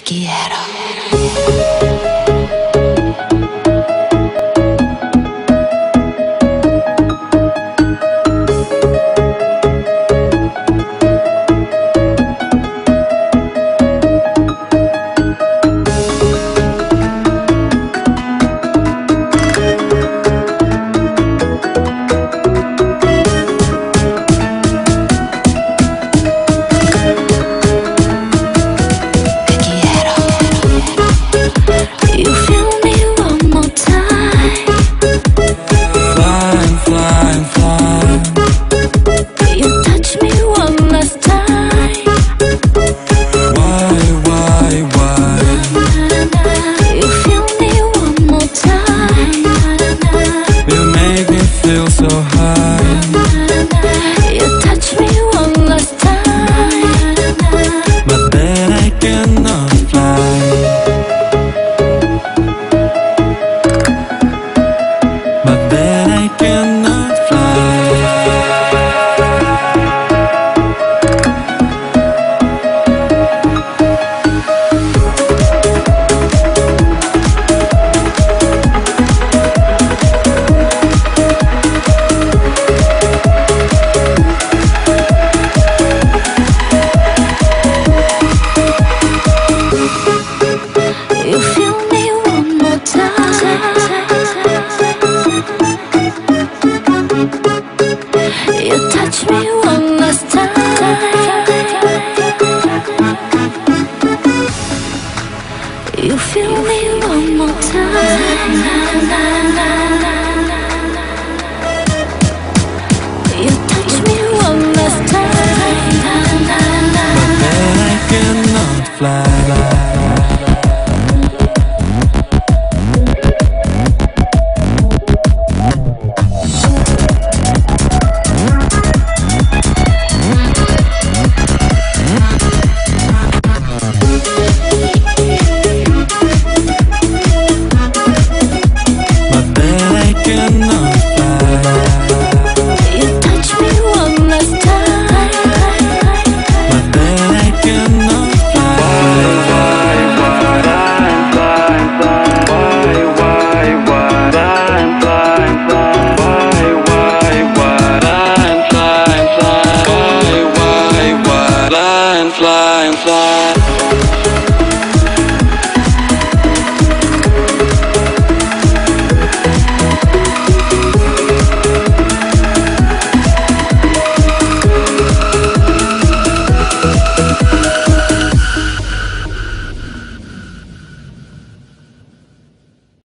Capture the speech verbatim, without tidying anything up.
quiero. So high, You touch me one last time, but then I cannot fly. But then I cannot fly. you feel me one more time. You touch me one last time. You feel me one more time. You touch me one last time. But then I cannot fly.